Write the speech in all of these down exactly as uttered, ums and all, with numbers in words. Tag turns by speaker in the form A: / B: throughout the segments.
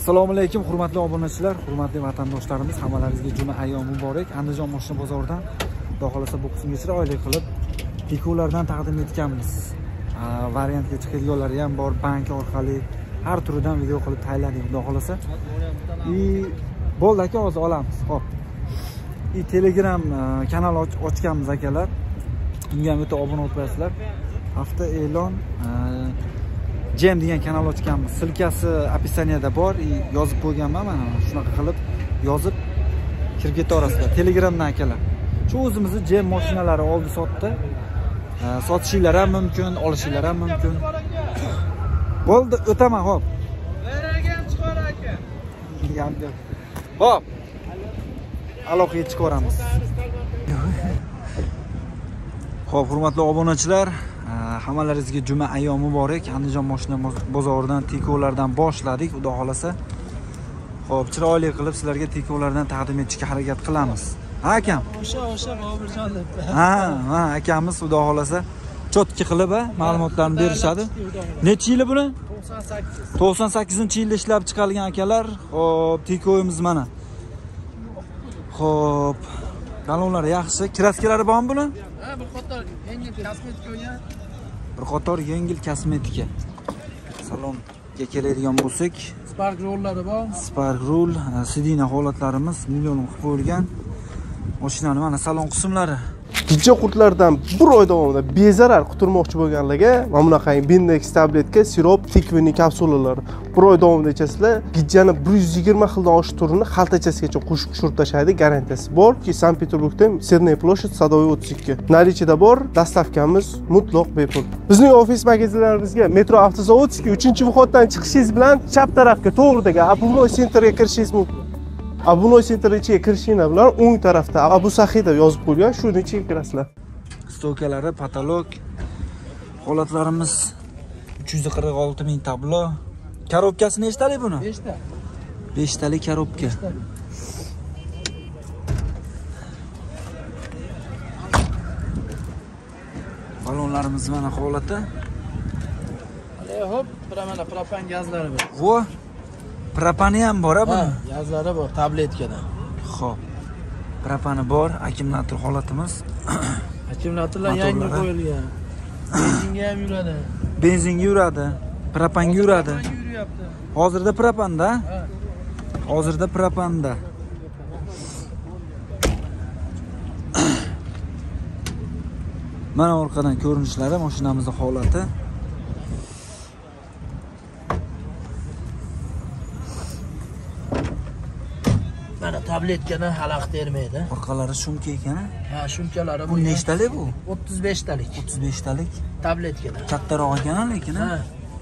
A: Assalomu alaykum, hurmatli obunachilar, hurmatli vatandoshlarimiz, hammalaringizga juma ayyomi muborak. Andijon mashina bozoridan xudo xolasa bu qismgacha oylik qilib tikulardan taqdim etganmiz. Variantga chiqadiganlari ham bor, bank orqali har turidan video qilib tayyorladik xudo xolasa. I bo'ldi aka, hozir olamiz. Xo'p. I Telegram kanal ochganmiz akalar. Unga ham o'ta obuna bo'libsizlar. Hafta e'lon Jam degan kanal ochganmiz. Silkasi opisaniyada bor, yozib qo'yganman mana. Shunaqa qilib yozib kirib ketaverasizlar. Telegramdan akalar. Shu o'zimizni Jam mashinalari oldi sotdi. Sotishinglar ham mumkin, olishinglar ham mumkin. Bo'ldi, o'taman, xo'p.
B: Beragam chiqar aka.
A: Xo'p. Aloqaga chiqaramiz. Xo'p, hurmatli obunachilar, hammalaringizga juma ayyomi muborak. Andijon mashina bozoridan tikolardan boshladik, xudo xolasa. Xo'p, chiroyli qilib sizlarga tikolardan taqdim etishga harakat qilamiz. Ha akam?
B: O'sha, o'sha Bobirjon debdi.
A: Ha, ha, akamiz xudo xolasa chotki qilib ma'lumotlarni berishadi. Necha yili buni?
B: to'qson sakkiz.
A: to'qson sakkizinchi yilda ishlab chiqarilgan akalar. Xo'p, tikoyimiz mana. Xo'p, balonlar yaxshi. Kraskalari bormi buni?
B: Ha, bir qator yengil kosmetika o'ygan.
A: Bir qator yengil kosmetika. Salonga keladigan bo'lsak,
B: Spark rollari bor.
A: Spark roll, sidina holatlarimiz million qilib qo'yilgan. Mashinani mana salon qismlari.
C: Gijja qurtlardan bir oy davomida bezarar quturmoqchi bo'lganlarga mana bunaqangi Bindex tabletka, sirop, tikvini kapsulalari bir oy davomida ichasizlar. Gijjani bir yuz yigirma xildan oshiq turini xaltachasigacha qo'shib tushirib tashlaydi, garantiyasi bor. Ki Sankt-Peterburgda Serniy ploshad Sadovoy o'ttiz ikki. Narichida bor, dastavkamiz mutlaq bepul. Bizning ofis magazinlarimizga Metro Avtozavodskiy uchinchi vходdan chiqishingiz bilan chap tarafga to'g'ridagi Abunoy Centerga kirishingiz mumkin. Abunoy Center ichiga kirishinglar bilan o'ng tarafda Abu Saxiy deb yozib qo'ygan, shuni ichiga kirasizlar.
A: Stokalari, patolog holatlarimiz uch yuz qirq olti ming tablo. Korobkasi nechtalik buni?
B: besh ta.
A: besh talik korobka. Balonlarimiz mana holati.
B: Mana hop, mana propan gazlari bor.
A: Vo, propani ham bor-a buni?
B: Ha, gazlari bor tabletkadan.
A: Xo'p. Propani bor, akkumulyator holatimiz.
B: Akkumulyatorlar yangi qo'yilgan. Benzinga ham yuradi.
A: Benzinga yuradi, propanga yuradi.
B: Yuryapti.
A: Hozirda propanda?
B: Ha.
A: Hozirda propanda. Mana orqadan ko'rinishlari, mashinamizning holati.
B: Mana tabletkadan xalaq termaydi.
A: Orqalari shumka ekan.
B: Ha, shumkalari
A: Bu nechtalik bu?
B: o'ttiz besh talik.
A: o'ttiz besh talik.
B: Tabletkadan.
A: Kattaroq ekan lekin.
B: Ha.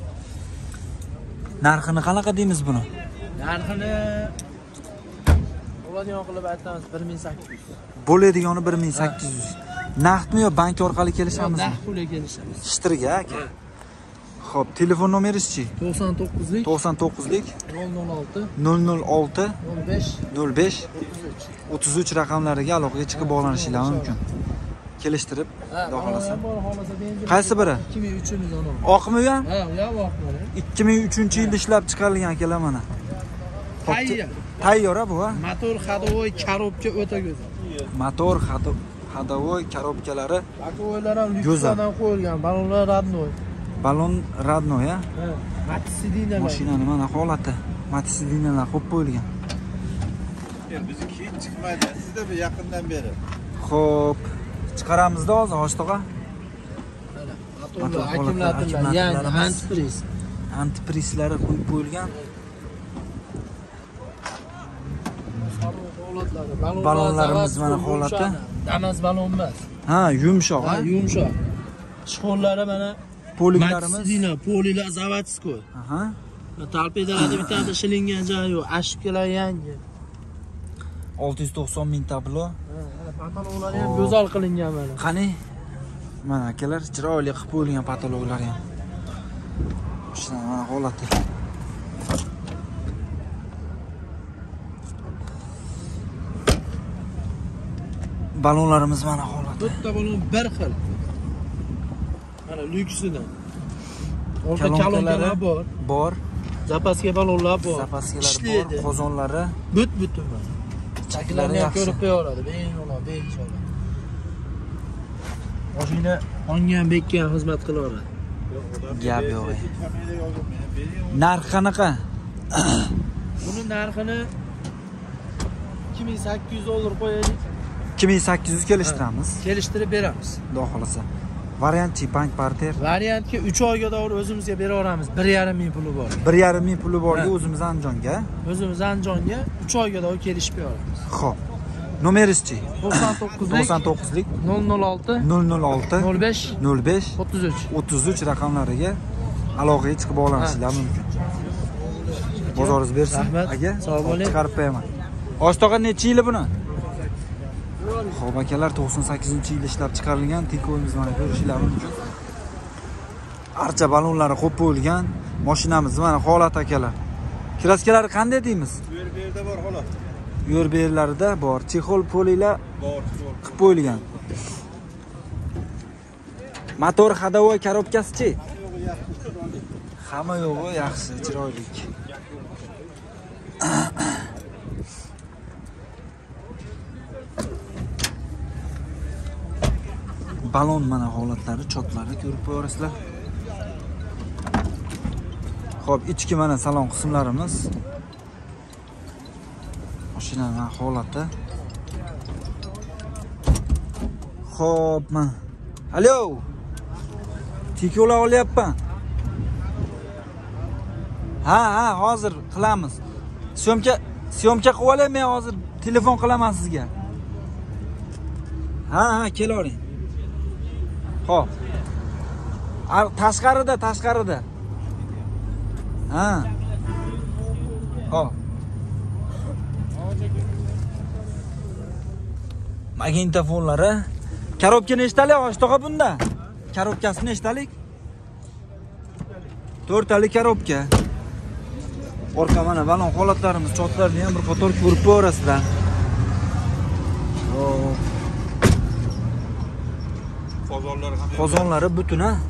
A: Narxini qanaqa deymiz buni?
B: Narxini bo'ladigan qilib aytamiz bir ming sakkiz yuz.
A: Bo'ladigani bir ming sakkiz yuz. Naqdmi yo bank orqali kelishamizmi?
B: Naqd pulga kelishamiz.
A: Shtirga aka. Xo'p, telefon nomeringizchi?
B: to'qson to'qqizlik
A: to'qson to'qqizlik
B: nol nol olti
A: nol nol olti
B: nol besh
A: nol besh o'ttiz uch raqamlariga aloqaga chiqib bog'lanishingiz mumkin. Kelishtirib, xudo xolasa. Qaysi biri?
B: ikki ming uchimiz ona.
A: Oqmi ham?
B: Ha, u ham oqmi.
A: ikki ming uchinchi yilda ishlab chiqarilgan akalar mana.
B: Tayyor.
A: Tayyor-a bu, ha?
B: Motor ходовой korobka o'ta go'zal.
A: Motor ходовой korobkalari
B: Bakovoylar ham lyuksdan qo'yilgan, balonlar radnoy.
A: Balon radnoy, ha?
B: Ha, matisidinalar.
A: Mashinani mana holati. Matisidinalar qo'yib qo'yilgan.
D: Bizi keyin chiqmaydi. Sizda bir yaqindan beri.
A: Xo'p, chiqaramizda hozir Hoshto'g'a.
B: Mana motorlar, akkumulyatorlar, yangi antipris.
A: Antiprislari qo'yib qo'yilgan. Balonlarimiz mana holati.
B: Damas balon emas.
A: Ha, yumshoq,
B: Ha,
A: ha?
B: yumshoq. Shqollari mana
A: Poliklarimiz.
B: Matsidina, polilar zavodskoy.
A: Aha.
B: Talpedalarda bitta shilingan joyi yo'q. Ashibkalar yangi.
A: olti yuz to'qson ming tablo.
B: Patologlar ham go'zal qilingan mana.
A: Qani? Mana akalar chiroyli qilib qo'yilgan patologlar ham. Shuna mana holati. Balonlarimiz mana holati.
B: Bitta balon bir xil. Mana lyuksidan. Orqa kalonkalar bor.
A: Bor.
B: Zapaska balonlar bor.
A: Zapaskalar
B: Ishlaydi.
A: bor, qozonlari,
B: But butun bor.
A: chaklari
B: Chaklarini ham
A: yaxshi.
B: ko'rib qo'yaveradi. Bemalol, bemalol. Mashina ongan bekkan xizmat qilaveradi.
A: Gap yo'q. Narx qanaqa?
B: Buni narxini ikki ming sakkiz yuz dollar qo'yaylik.
A: ikki ming sakkiz yuz kelishtiramiz.
B: Kelishtirib beramiz.
A: Xudo xolasa. Variantchi bank parter.
B: Variantga uch oyga davr o'zimizga bera olamiz. bir yarim ming puli bor.
A: bir yarim ming puli borga
B: Ha.
A: o'zimiz Andijonga.
B: O'zimiz Andijonga uch oyga davr kelishib beramiz.
A: Xo'p. Nomeringizchi?
B: to'qson to'qqizlik
A: to'qson to'qqizlik
B: nol nol olti
A: nol nol olti
B: nol besh
A: nol besh
B: o'ttiz uch.
A: o'ttiz uch raqamlariga aloqaga chiqib olansizlar mumkin. Bozoringiz bersin.
B: Rahmat.
A: Aka,
B: Sog' bo'ling.
A: chiqarib qo'yaman. Oshtoqa necha yili buni? Xo'p akalar, to'qson sakkizinchi yil ishlab chiqarilgan Tiko'miz mana ko'rishingiz mumkin. Archa balonlari qo'yib qo'yilgan mashinamiz mana holat akalar. Kraskalari qanday deymiz?
D: Bu yer bu yerda bor xolos.
A: Yo'l berlarida bor, chexol polilar
D: Bor,
A: qilib qo'yilgan. Motor hadovoy korobkasi-chi? Hamma yo'g'i yaxshi, chiroyli. Balon mana holatlari, chotlari ko'rib qo'yasizlar. Xo'p, ichki mana salon qismlarimiz. Mashinaning holati. Xo'p, mana. Alo. Tikolar olyapman. Ha, ha, hozir qilamiz. Syomka, syomka qilib olay, men hozir telefon qilaman sizga. Ha, ha, kelavering. Xo'p. Tashqarida, tashqarida. Ha. Xo'p. Magnitofonlari. Korobka nechtalik oshtoqa bunda? Korobkasi nechtalik? to'rtalik korobka. Orqa mana balon holatlarimiz, chotlarni ham bir qator ko'rib ko'rasizlar. Xo'p.
D: Qozonlar ham.
A: Qozonlari butun ha.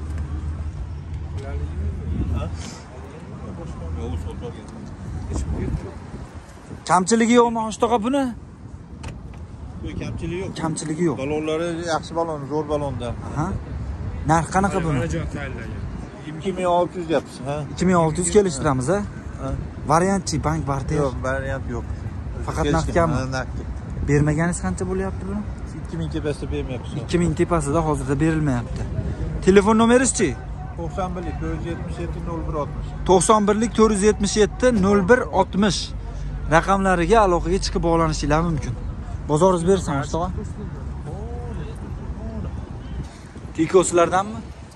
A: Kamchiligi yo'qmi oshtoqa buni?
D: Bu kamchiligi yo'q.
A: Kamchiligi yo'q.
D: Balonlari yaxshi balon, zo'r balonda.
A: Aha. Narx qanaqa buni?
D: ikki ming olti yuz yapsiz, ha?
A: ikki ming olti yuz kelishtiramiz ha. Variantchi bank barter.
D: Yo'q, variant yo'q.
A: Faqat naqdmi?
D: Naqd.
A: Bermaganingiz qancha bo'lyapti buni?
D: ikki ming tepasida bermayapsiz.
A: ikki ming tepasida hozirda berilmayapti. Telefon nomeringizchi?
D: to'qson birlik to'rt yuz yetmish yetti nol bir oltmish.
A: to'qson birlik to'rt yuz yetmish yetti nol bir oltmish raqamlariga aloqaga chiqib bog'lanishingiz mumkin. Bozoringiz bersin oshtoqa. Tiko sizlardanmi?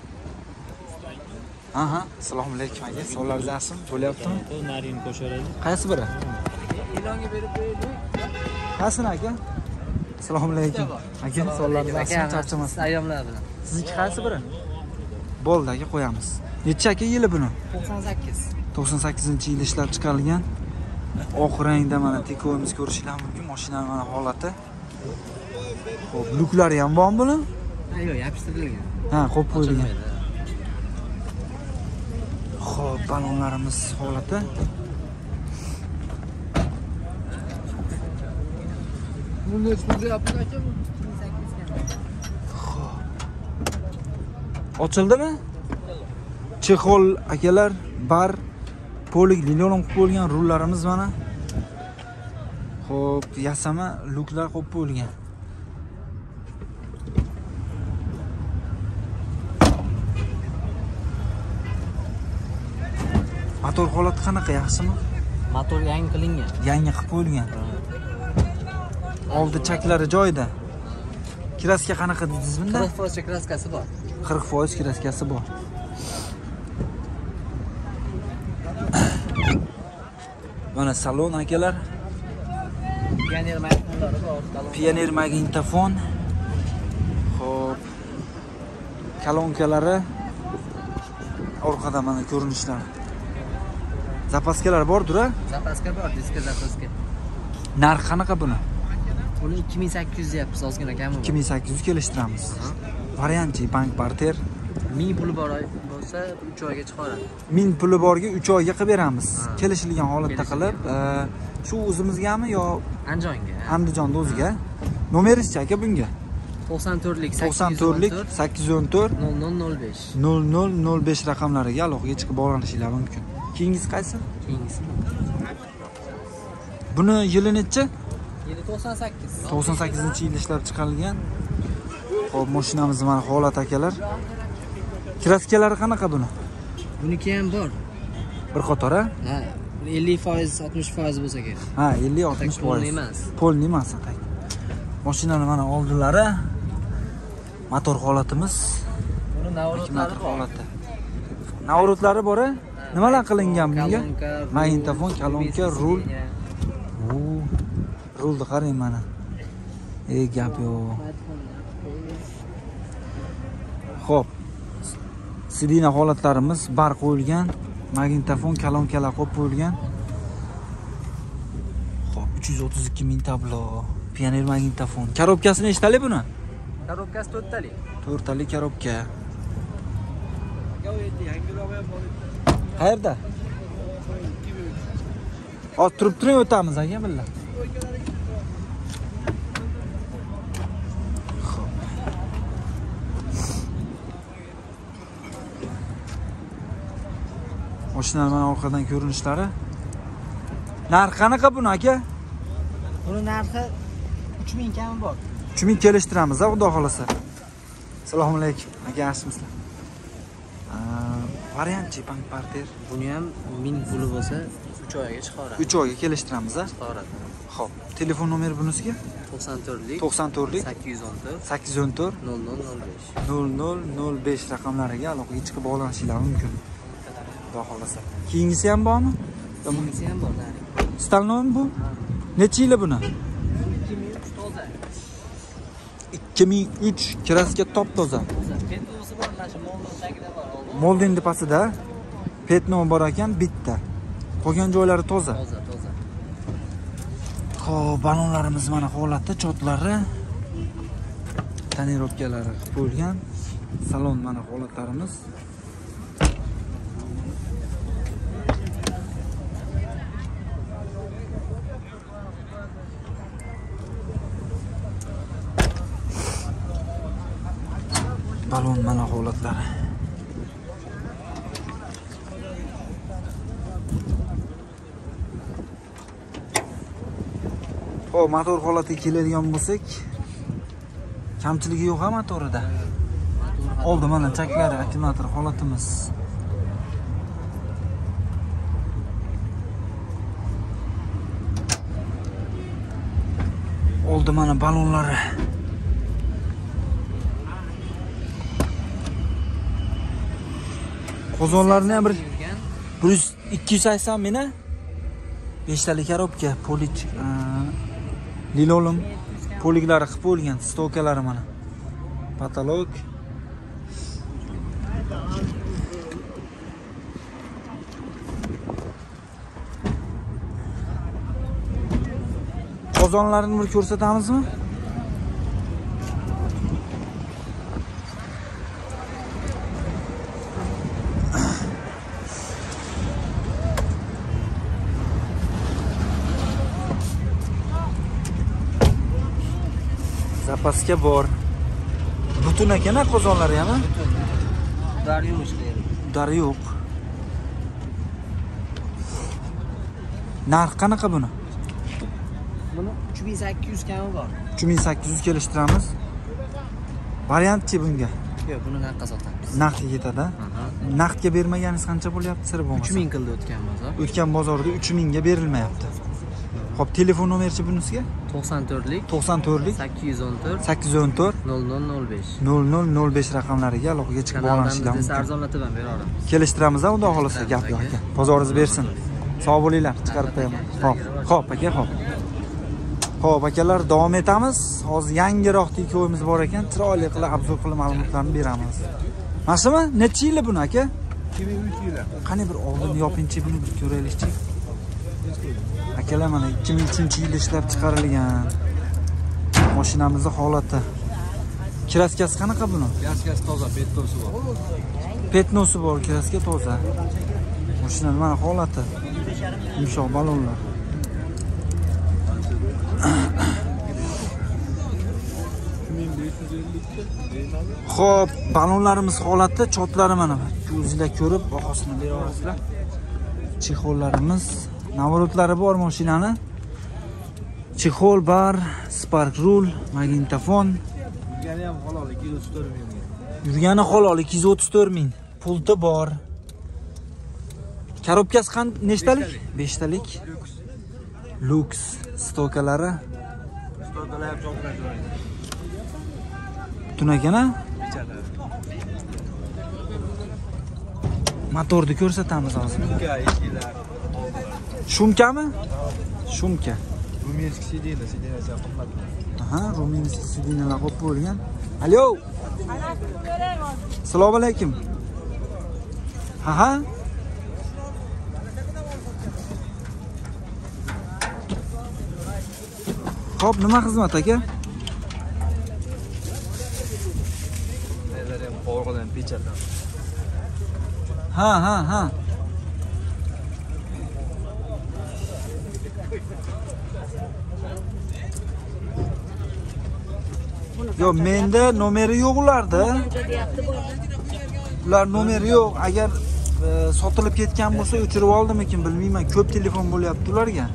A: Aha, assalomu alaykum aka. Savolaringiz yaxshimi? Bo'lyaptimi?
B: Narin qo'shiradi.
A: Qaysi biri?
B: Ilonga berib qo'yaylik.
A: Qaysini aka? Assalomu alaykum. Aka, savolaringiz yaxshimi? Charchamasdan.
B: Ayyomlar bilan.
A: Sizniki qaysi biri? Bo'ldi aka, qo'yamiz. Necha aka yili buni?
B: to'qson sakkiz.
A: to'qson sakkizinchi yilda ishlab chiqarilgan. Oq rangda mana Tiko'miz ko'rishingiz mumkin. Mashinaning mana holati. Xo'p, luklari ham bormi buni?
B: Yo'q, yopishtirilgan.
A: Ha, qo'yib qo'yilgan. Xo'p, balonlarimiz holati.
B: Buni o'chirib yapsiz aka bu.
A: Ochildimi? Chexol akalar, bar, polik linolon qo'yib qo'yilgan rullarimiz mana. Xo'p, yasama luklar qo'yib qo'yilgan. Motor holati qanaqa, yaxshimi?
B: Motor yangi qilingan.
A: Yangi qilib qo'yilgan. Oldi chaklari joyida. Kraska qanaqa dedingiz bunda?
B: qirq foiz kraskasi bor.
A: qirq foiz kraskasi bor. Mana salon akalar.
B: Pioner magnitofonlari bor.
A: Pioner magnitofon. Xo'p. Kolonkalari orqada mana ko'rinishlar. Zapaskalar bor-dur a?
B: Zapaska bor, diska zapaska.
A: Narx qanaqa buni?
B: Buni ikki ming sakkiz yuz deyapmiz, ozgina kami bor.
A: ikki ming sakkiz yuz kelishtiramiz. Variantchi bank barter.
B: ming puli bor, bor.
E: bo'lsa uch oyga chiqaradi.
A: Ming puli borga uch oyga qilib beramiz. Kelishilgan holatda qilib, shu o'zimizgami yo
E: Andijonga?
A: Andijonda o'ziga. Nomeringiz-chi aka bunga?
E: to'qson to'rtlik
A: to'qson to'rtlik sakkiz yuz o'n to'rt
E: nol nol nol besh
A: nol nol nol besh raqamlariga aloqaga chiqib bog'lanishingiz mumkin. Keyingisi qaysi?
E: Keyingisi.
A: Buni yili necha?
E: Yili to'qson sakkiz.
A: to'qson sakkizinchi yil ishlab chiqarilgan. Xo'p, mashinamiz mana holat akalar. Kraskalari qanaqa buni?
E: Buniki ham bor.
A: Bir qator a?
E: Ha, ellik foiz oltmish foiz bo'lsa kerak.
A: Ha, ellik oltmish foiz.
E: Polni emas.
A: Polni emas atak. Mashinani mana oldilari. Motor holatimiz.
E: Buni navrotlari
A: holati. Navrotlari bor-a? Nimalar qilingan bunga?
E: Kolonka,
A: Magnitofon, kolonka, rul. O, rulni qarang mana. Ey gap yo'q. Xo'p. Sidina holatlarimiz bar qo'yilgan, magnitofon, kolonkalar qo'yib qo'yilgan. Xo'p, uch yuz o'ttiz ikki ming tablo, pioner magnitofon. Korobkasi nechtalik buni?
E: Korobkasi to'rttalik.
A: to'rttalik korobka. Qayerda? Hozir turib turing o'tamiz aka billa. Mashinalar mana orqadan ko'rinishlari. Narx qanaqa buni aka?
E: Buni narxi uch ming kami bor.
A: uch ming kelishtiramiz, xudo xolasa. Assalomu alaykum. Aka yaxshimisizlar? Variantchi bank parter.
E: Buni ham ming puli bo'lsa uch oyga chiqaradi.
A: uch oyga kelishtiramiz, a?
E: Chiqaradi.
A: Xo'p, telefon nomeri bunisiga?
E: to'qson to'rtlik
A: to'qson to'rtlik
E: sakkiz yuz o'n to'rt
A: sakkiz yuz o'n to'rt
E: nol nol nol besh
A: nol nol nol besh raqamlariga aloqaga chiqib bog'lanishingiz mumkin. Xudo xolasa. Keyingisi ham bormi?
E: Bunisi ham bor.
A: Stalnomi bu? Necha yili buni?
E: ikki ming uch toza.
A: ikki ming uch kraska top toza.
E: Petnosi bor, mana shu moldin tagida bor.
A: Moldin depasida petno bor ekan bitta. Qolgan joylari toza.
E: Toza, toza.
A: Xo'p, balonlarimiz mana holatda, chotlari, tonirovkalari qilib qo'yilgan. Salon mana holatlarimiz. Balon mana holatlari. Xo'p, motor holatiga keladigan bo'lsak, kamchiligi yo'q ha motorida. Oldi mana chaklari, akkumulyator holatimiz. Oldi mana balonlari. Qozonlarni ham bir yuz ikki yuz sakson meni besh talik korobka, polik, linoleum poliklari qilib qo'yilgan, stokalari mana. Patolog. Qozonlarini bir ko'rsatamizmi? Zapaska bor. Butun ekan qozonlari ham.
E: Dar yo'q ishlaydi.
A: Dar yo'q. Narx qanaqa buni?
E: Buni uch ming sakkiz yuz kami bor.
A: uch ming sakkiz yuz kelishtiramiz. Variantchi bunga?
E: Yo'q, buni naqdga sotamiz.
A: Naqdga ketadi. Naqdga bermaganingiz qancha bo'lyapti, sir bo'lmasa?
E: uch ming qildi o'tgan bozor.
A: O'tgan bozorda uch mingga berilmayapti. Xo'p, telefon nomerichi bunisiga?
E: to'qson to'rtlik
A: to'qson to'rtlik
E: sakkiz yuz o'n to'rt
A: sakkiz yuz o'n to'rt
E: nol nol nol besh
A: nol nol nol besh raqamlariga aloqaga chiqib bog'lanishingiz mumkin.
E: Arzonlatib ham bera olamiz.
A: Kelishtiramiz, xudo xolasa, gap yo'q aka. Bozoringiz bersin. Sog' bo'linglar, chiqarib qo'yaman. Xo'p, xo'p aka, xo'p. Xo'p, akalar, davom etamiz. Hozir yangiroq tikoyimiz bor ekan, chiroyli qilib obzor qilib ma'lumotlarni beramiz. Mashina necha yili buni aka?
D: ikki ming uch yili.
A: Qani bir oldin yopinchi buni bir ko'raylikchi. Akalar mana ikki ming uchinchi yilda ishlab chiqarilgan. Mashinamizning holati. Kraskasi qanaqa buni?
D: Kraskasi toza, petnosi bor.
A: Petnosi bor, kraska toza. Mashinaning mana holati. Yumshoq balonlar. Xo'p, balonlarimiz holati, chotlari mana bu. O'zingizlar ko'rib, bahosini bera olasizlar. Chexollarimiz, navorotlari bor mashinani. Chexol bar, spark rule, magnitofon.
D: Yurgani ham halol ikki yuz o'ttiz to'rt ming.
A: Yurgani halol ikki yuz o'ttiz to'rt ming. Pulti bor. Korobkasi qan nechtalik? beshtalik. Lux stokalari.
D: Stokalar ham jo'nqar joyida.
A: Butun ekana. Motorni ko'rsatamiz hozir.
D: Shumka eshiklar.
A: Shumkami? Shumka.
D: Ruminskiy sidina, sidina qimmat.
A: Aha, Ruminskiy sidinalar qo'yib bo'lgan. Alo. Assalomu alaykum. Aha. Xo'p, nima xizmat aka?
D: Nelar ham qo'rg'ondan pechatdan.
A: Ha, ha, ha. Yo, menda nomeri yo'q ularda. Ular nomeri yo'q. Agar e, sotilib ketgan bo'lsa, o'chirib oldimikin, bilmayman. Ko'p telefon bo'lyapti ularga.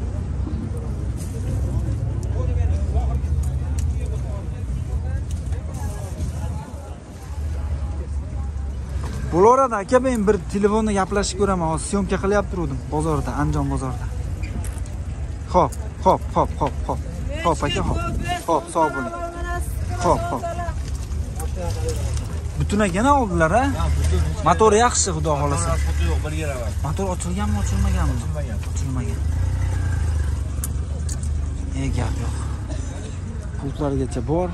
A: Bo'laveradi aka, men bir telefonda gaplashib ko'raman. Hozir syomka qilyapti turdim bozorda, Andijon bozorida. Xo'p, xo'p, xo'p, xo'p, xo'p. Xo'p aka, xo'p. Xo'p, sog' bo'ling. Xo'p, xo'p. Butun ekana oldilar a? Motor yaxshi, xudo xolasa.
D: Foto yo'q, bir yeraman.
A: Motor ochilganmi, ochilmaganmi?
D: Ochilmagan.
A: Ochilmagan. E gap yo'q. Pultlargacha bor.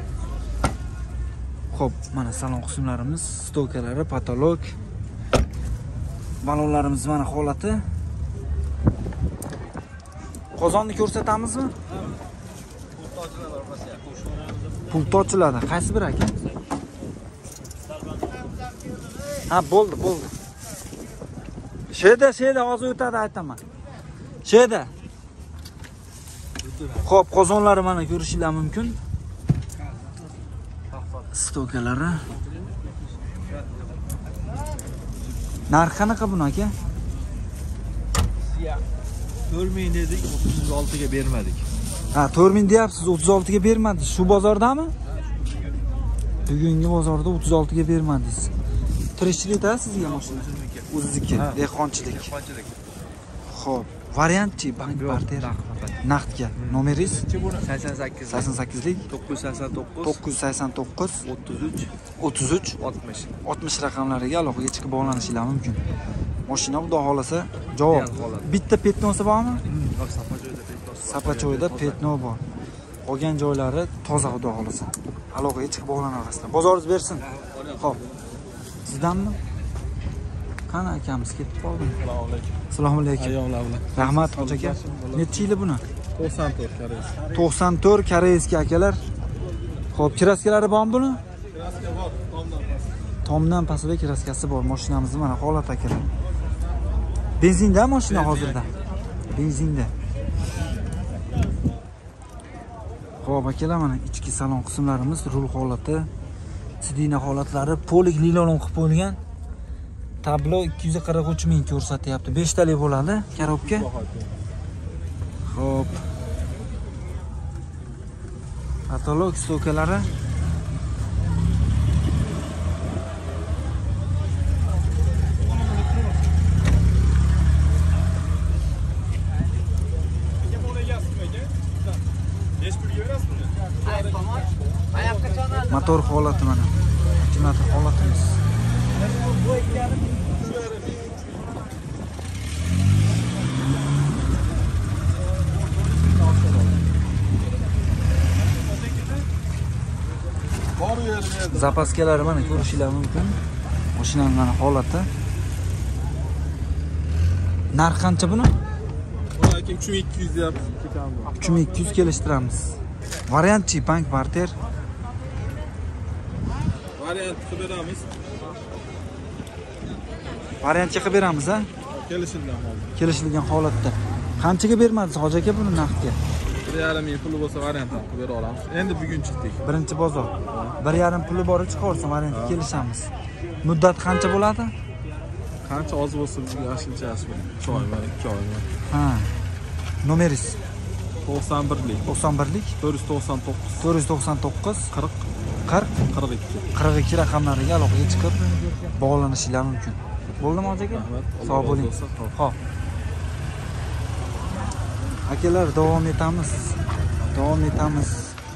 A: Xo'p, mana salon qismlarimiz, stokalari, patolog. Balonlarimiz mana holati. Qozonni ko'rsatamizmi? Pulti ochiladi. Qaysi bir aka? Ha, bo'ldi, bo'ldi. Sheda, sheda hozir o'tadi aytaman. Sheda. Xo'p, qozonlari mana ko'rishinglar mumkin. Stokalari. Narx qanaqa buni aka?
D: to'rt ming dedik, o'ttiz olti ga bermadik.
A: Ha, to'rt ming deyapsiz, o'ttiz olti ga bermadingiz. Shu bozordami? Bugungi bozorda o'ttiz olti ga bermadingiz. Tirikchilikda sizga mashina. O'zizniki, dehqonchilik.
D: Dehqonchilik.
A: Xo'p, variantchi bank barter. Naqdga. Nomeringiz?
D: sakson sakkiz
A: sakson sakkizlik
D: to'qqiz yuz sakson to'qqiz
A: to'qqiz yuz sakson to'qqiz
D: o'ttiz uch
A: o'ttiz uch
D: oltmish.
A: oltmish raqamlariga aloqaga chiqib bog'lanishinglar mumkin. Mashina xudo xolasa javob. Bitta petnosi bormi?
D: Sapa joyda petnos.
A: Sapa joyda petno bor. Qolgan joylari toza xudo xolasa. Aloqaga chiqib bog'lanaverasizlar. Bozoringiz bersin. Xo'p. Sizdanmi? Qani akamiz ketib qoldi. Assalomu alaykum.
D: Ayollar bilan.
A: Rahmat hoji aka. Necha yili buni?
D: to'qson to'rt koreys.
A: to'qson to'rt koreyskiy akalar. Xo'p, kiraskalari bormi buni?
D: Kraska bor, tomdan past.
A: Tomdan pastda kraskasi bor. Mashinamizni mana holat akalar. Benzinda mashina hozirda. Benzinda. Xo'p, akalar mana ichki salon qismlarimiz, rul holati, sidina holatlari, polik lilolon qilib qo'yilgan. Tablo ikki yuz qirq uch ming ko'rsatyapti. besh talik bo'ladi korobka. Xo'p. Patolog stokalari. Motor holati mana. Akkumulyator holatimiz. Zapaskalari mana ko'rishinglar mumkin. Mashinaning mana holati. Narx qancha buni?
D: Buni aka uch ming ikki yuz deyapti.
A: uch ming ikki yuz kelishtiramiz. Variantchi bank barter.
D: Variant qilib beramiz.
A: Variantga qilib beramiz, ha?
D: Kelishilgan holda.
A: Kelishilgan holatda. Qanchaga bermadingiz Hoji aka buni naqdga?
D: bir yarim ming puli bo'lsa variantdan qilib bera olamiz. Endi bugun chiqdik.
A: Birinchi bozor. bir yarim puli bor chiqarsa variantga kelishamiz. Muddat qancha bo'ladi?
D: Qancha oz bo'lsa bizga ashinchasi bor. uch oy va ikki oy bor.
A: Ha. Nomeringiz
D: to'qson birlik.
A: to'qson birlik
D: to'rt yuz to'qson to'qqiz.
A: to'rt yuz to'qson to'qqiz
D: qirq
A: qirq
D: qirq ikki.
A: qirq ikki raqamlariga aloqaga chiqib bog'lanishingiz mumkin. Bo'ldimi Hoji aka? Sog' bo'ling. Xo'p. Akalar davom etamiz. Davom etamiz.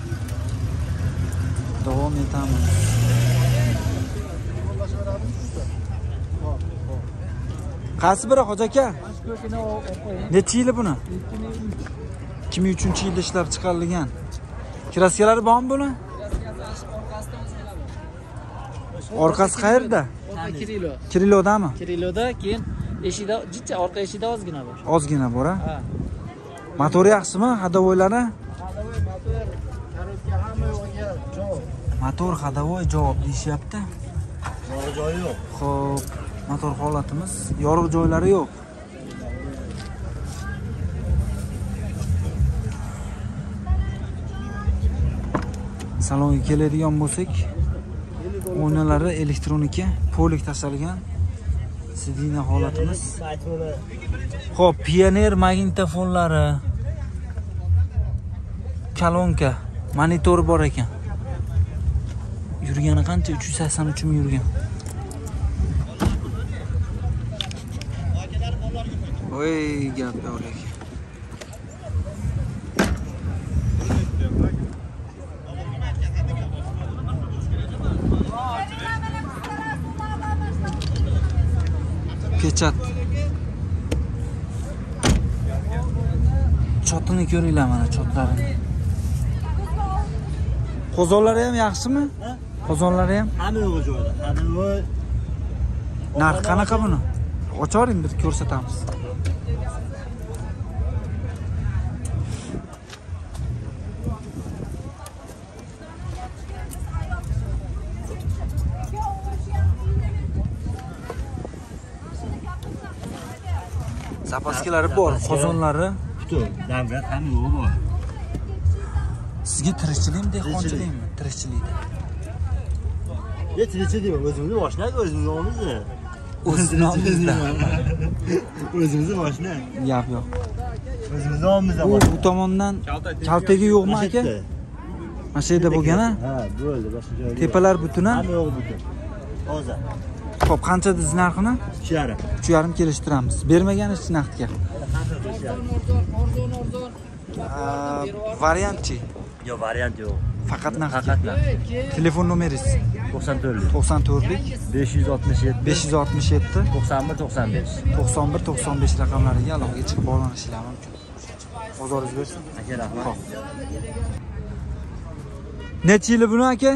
A: Davom etamiz. Qaysi biri Hoji aka? Necha yili buni? ikki ming uchinchi yilda ishlab chiqarilgan. Kraskалari bormi buni? Orqasi qayerda?
B: Kirilo.
A: Kirilodami?
B: Kiriloda keyin eshikda jicha orqa eshikda ozgina bor.
A: Ozgina bor, ha? Motori yaxshimi? Hadavoylari? Motor hadavoy javob deyishyapti.
E: Yorug' joyi yo'q.
A: Xo'p, motor holatimiz, yorug' joylari yo'q. Salonga keladigan bo'lsak, o'ynalari elektronika, polik tashalgan. Sidina holatimiz. Xo'p, Pioneer magnitofonlari, kolonka, monitor bor ekan. Yurgani qancha? uch yuz sakson uch ming yurgan. Voy, gap yo'q ekan. Pechat. Chotini ko'ringlar mana chotlarini. Qozonlari ham yaxshimi? Qozonlari ham?
E: Hamma yo'q joyda. Hamma yo'q.
A: Narx qanaqa buni? Ocharing bir ko'rsatamiz. Zapaskilari bor, qozonlari.
E: Putur, davlat hamma yo'q bor.
A: Sizga tirikchilikmi, dehqonchilikmi? Tirikchilikda.
E: Ye, tirikchilik o'zimizni mashina, o'zimizni olamiz-da.
A: O'zimizni olamizda.
E: O'zimizni mashina.
A: Gap yo'q.
E: O'zimizni olamizda.
A: Bu tomondan kaltagi yo'qmi aka? Mana shu yerda bo'lgan-a?
E: Ha, bo'ldi, boshqa joyda.
A: Tepalar butun-a?
E: Hamma yo'q butun. Hozir.
A: Xo'p, qancha biz narxini?
E: uch yarim.
A: uch yarim kelishtiramiz. Bermagan ish naqdga. Variantchi.
E: Yo'q, variant yo'q.
A: Faqat naqdga.
E: Faqat naqd.
A: Telefon nomeringiz
E: to'qson to'rt.
A: to'qson to'rtlik
E: besh yuz oltmish yetti.
A: besh yuz oltmish yetti
E: to'qson bir to'qson besh.
A: to'qson bir to'qson besh raqamlariga aloqaga chiqib bog'lanishingiz mumkin. Bozoringiz bersin.
E: Aka, rahmat.
A: Xo'p. Necha yili buni aka?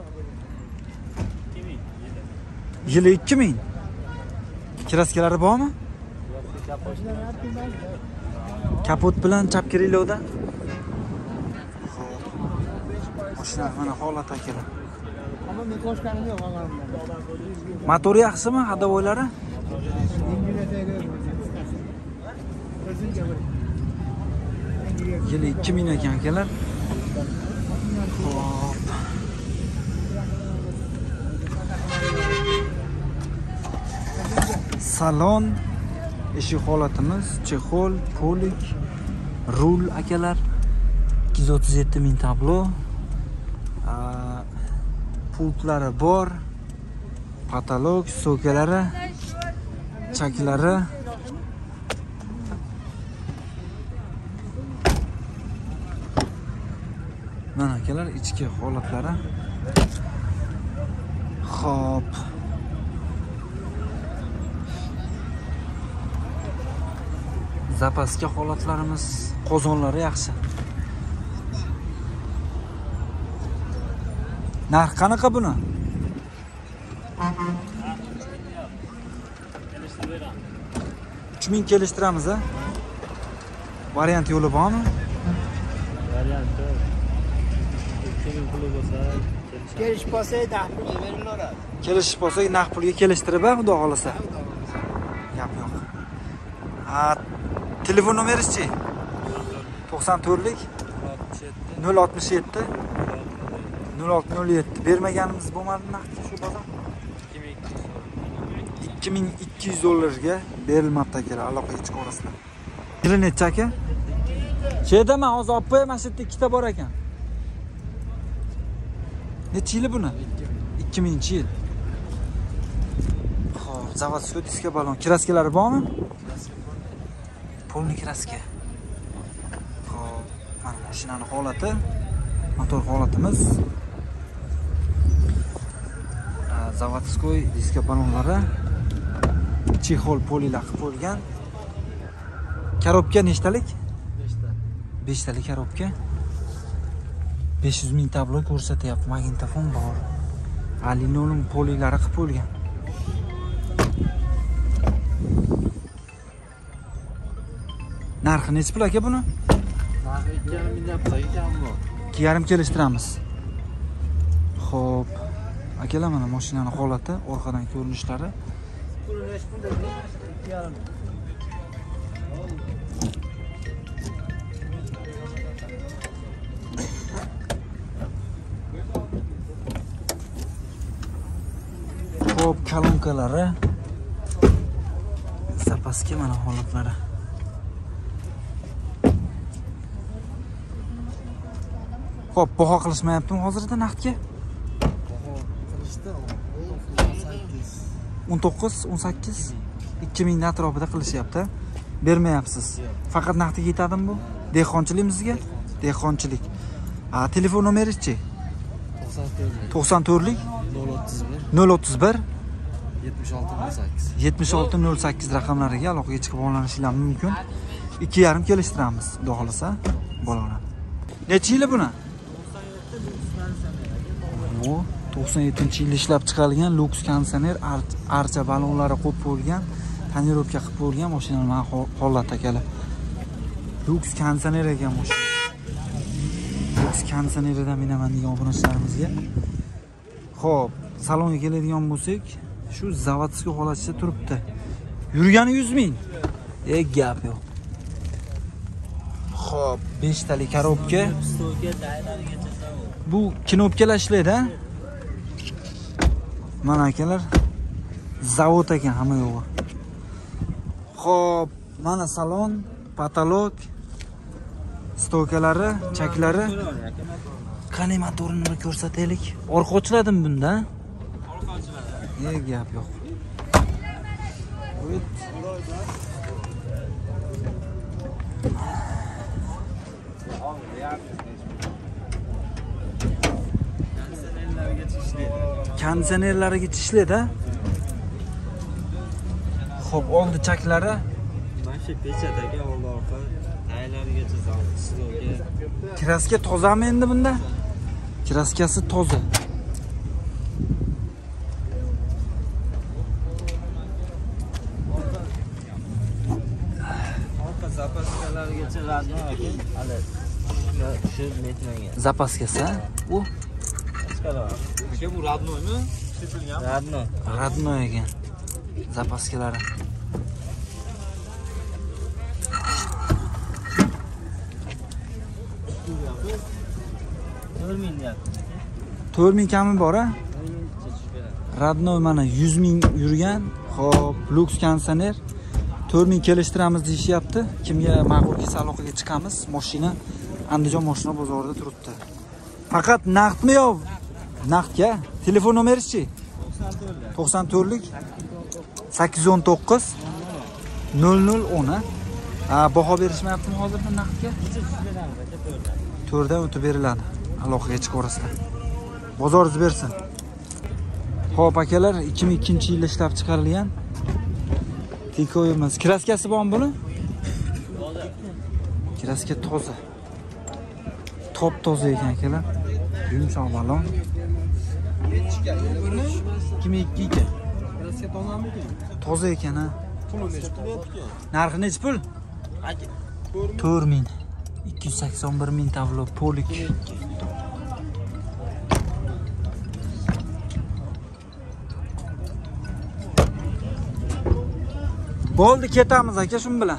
A: Yili ikki ming. Kraskalari bormi? Kapot bilan chap kirilovda. Mashina mana holat akalar. Motori yaxshimi? Hadavoylari? Yili ikki ming ekan akalar. Xo'p. Salon, eshik holatimiz, chexol, polik, rul akalar. ikki yuz o'ttiz yetti ming tablo. Pultlari bor. Patolog, so'kalari, chaklari. Mana akalar ichki holatlari. Xo'p. Zapaska holatlarimiz, qozonlari yaxshi. Narx qanaqa buni? uch ming kelishtiramiz, a? Variant yo'li bormi?
E: Variant yo'q. ikki ming puli bo'lsa,
B: Kelish bo'lsa, naqd pulga beriladi.
A: Kelishib bo'lsak, naqd pulga kelishtirib, xudo xolasa. Telefon nomeringiz-chi? to'qson to'rtlik nol oltmish yetti nol olti nol yetti. Bermaganimiz bo'lmadi naqdga shu bozor. ikki ming ikki yuz dollarga berilmoqda akalar, aloqaga chiqib olasizlar. Yili necha aka? Şeyda men hozir olib qo'yaman, mana shu yerda ikkita bor ekan. Necha yili buni? ikki mingchi yil. Xo'p, zavodskiy diska balon. Kraskalari bormi? Polni kraska. Xo'p, mana mashinaning holati, motor holatimiz. Zavodskiy diska balonlari. Chexol polilar qilib qo'yilgan. Korobka nechtalik? besh talik korobka. besh yuz ming tablo ko'rsatyapti. Magnitofon bor. Alyuminum polilari qilib qo'yilgan. Narxi necha pul aka buni?
D: Narxi ikki yarim mingdan ekan bu.
A: ikki yarim kelishtiramiz. Xo'p. Akalar mana mashinaning holati, orqadan ko'rinishlari. Xo'p, kolonkalari. Zapaska mana holatlari. Xo'p, baho qilishmayaptimi hozirda naqdga? o'n to'qqiz, o'n sakkiz, ikki ming atrofida qilishyapti. Bermayapsiz. Faqat naqdga yetadimi bu? Dehqonchiligimizga? Dehqonchilik. Ha, telefon nomeringiz-chi? to'qson to'rtlik nol o'ttiz bir yetmish olti nol sakkiz raqamlariga aloqaga chiqib olanishingiz mumkin. ikki yarim kelishtiramiz, xudo xolasa bolalar. Necha yili buni? Bu to'qson yettinchi yilda ishlab chiqarilgan luks konditsioner, archa balonlari qo'yib qo'yilgan, tonirovka qilib qo'yilgan mashinaning mana holat akalar. Luks konditsioner ekan mashina. Luks konditsioneridan minaman degan obunachalarimizga. Xo'p, salonga keladigan bo'lsak, shu zavodskiy holatida turibdi. Yurgani yuz ming. E gap yo'q. Xo'p, besh talik korobka. Bu knopkalar ishlaydi-a? Mana akalar, zavod ekan hamma yo'g'i. Xo'p, mana salon, patolog, stokalari, chaklari. Qani motorini bir ko'rsataylik. Orqa ochiladimi bunda? Orqa ochiladi. E gap yo'q. O't. Konditsionerlariga tishlaydi. Xo'p, oldi chaklari.
E: Mana shu pechataga oldi orqa taylarigacha zavodga.
A: Kraska tozami endi bunda? Kraskasi toza.
E: Orqa zapaskalarigacha radno aka. Hali shu netmagan.
A: Zapaskasi, u
D: Aka bu radnoymi? Sepilgan.
E: Radno.
A: radno ekan. Zapaskalari.
E: to'rt ming deyapti.
A: to'rt ming kami bor-a? Radno mana yuz ming yurgan. Xo'p, luks konditsioner. to'rt ming kelishtiramiz deyishyapti. Kimga ma'qul kelsa aloqaga chiqamiz. Mashina Andijon mashina bozorida turibdi. Faqat naqdmi yo? Naqdga. Telefon nomeringiz-chi? to'qson to'rtlik sakkiz yuz o'n to'qqiz nol nol o'n. Ha, baho berishmayaptimi hozirda naqdga? to'rtdan o'tib beriladi. Aloqaga chiqib orasida. Bozoringiz bersin. Xo'p akalar, ikki ming ikkinchi yilda ishlab chiqarilgan Tikoyimiz. Kraskasi bormi buni? Kraska toza. Top toza ekan akalar. Yumshoq balon. ikki ming ikki ekan.
D: Kraska tozami ekan?
A: Toza ekan ha.
D: Puli necha pul ekan?
A: Narxi necha pul? to'rt ming. ikki yuz sakson bir ming tablo polik. Bo'ldi, ketamiz aka shun bilan.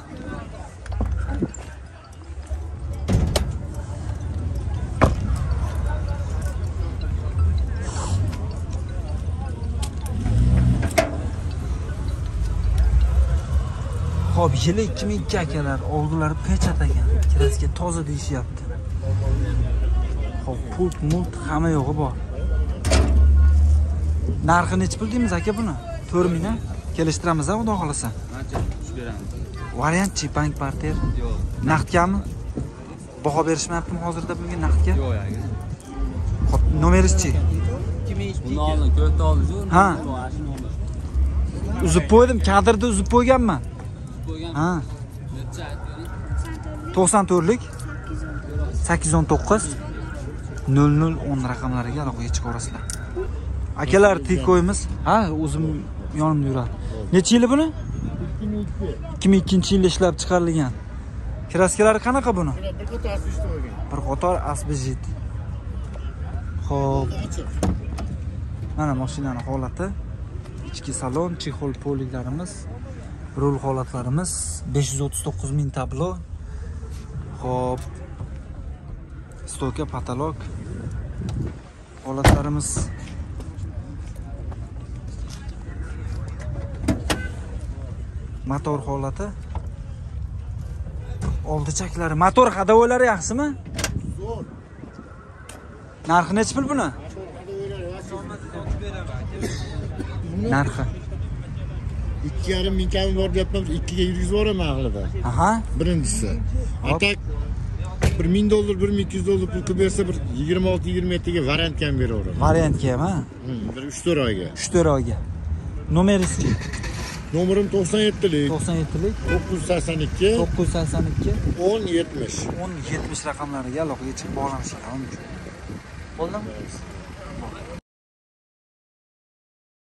A: Xo'p, yili ikki ming ikki akalar, oldilari pechat ekan. Kirasiga toza deyishyapti. Xo'p, pult, mult hamma yo'g'i bor. Narxi necha pul deymiz aka buni? to'rt ming a? Kelishtiramiz a, xudo xolasa.
F: Qancha tush beramiz?
A: Variantchi, bank parter.
F: Yo'q.
A: Naqdgami? Baho berishmayaptimi hozirda bunga naqdga?
F: Yo'q, aka.
A: Xo'p, nomeringizchi?
F: Buni oldin ko'rta oldi-ku.
A: Ha. Uzib qo'ydim, kadrda uzib qo'yganman. Ha. to'qson to'rtlik sakkiz yuz o'n to'qqiz nol nol o'n raqamlariga aloqaga chiqaverasizlar. Akalar tikoyimiz, ha, o'zim yonimda yuradi. Necha yili buni? ikki ming ikkinchi yilda ishlab chiqarilgan. Kraskalari qanaqa buni? Bir qator asbejit. Xo'p. Mana mashinaning holati. Ichki salon, chexol poliklarimiz, rul holatlarimiz, besh yuz o'ttiz to'qqiz ming tablo. Xo'p. Stoka, patolog. Holatlarimiz. Motor holati. Oldi chaklari, motor hadovolari yaxshimi? Zo'r. Narxi necha pul buni? Narxi
E: ikki yarim ming kam bor deyapmiz, ikkiga yurgizib yuboraman aqlida.
A: Aha.
E: Birinchisi. Atak bir ming dollar, bir ming ikki yuz dollar pul qilib bersa, bir yigirma olti yigirma yetti ga variantga ham beraveraman.
A: Variantga ham, ha?
E: Bir uch to'rt oyga.
A: uch to'rt oyga. Nomeringizchi?
E: Nomerim to'qson yettilik
A: to'qson yettilik
E: to'qqiz yuz sakson ikki
A: to'qqiz yuz sakson ikki
E: o'n yetmish
A: o'n yetmish raqamlariga aloqaga chiqib bog'lanishingiz mumkin. Bo'ldimi?